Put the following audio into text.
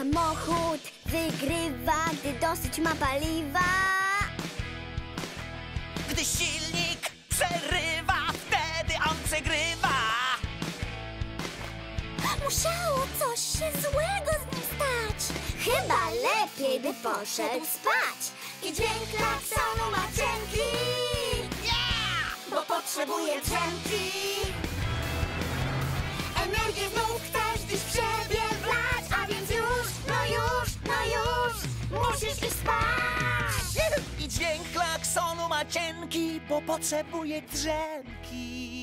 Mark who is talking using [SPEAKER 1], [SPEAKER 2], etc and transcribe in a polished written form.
[SPEAKER 1] Samochód wygrywa, gdy dosyć ma paliwa.
[SPEAKER 2] Gdy silnik przerywa, wtedy on przegrywa.
[SPEAKER 1] Musiało coś się złego z nim stać. Chyba lepiej by poszedł spać. I dźwięk klaksonu ma cienki, bo potrzebuje drzemki. Energię znów chcesz dziś w siebie wlać, a więc już, musisz iść spać.
[SPEAKER 2] I dźwięk klaksonu ma cienki, bo potrzebuje drzemki.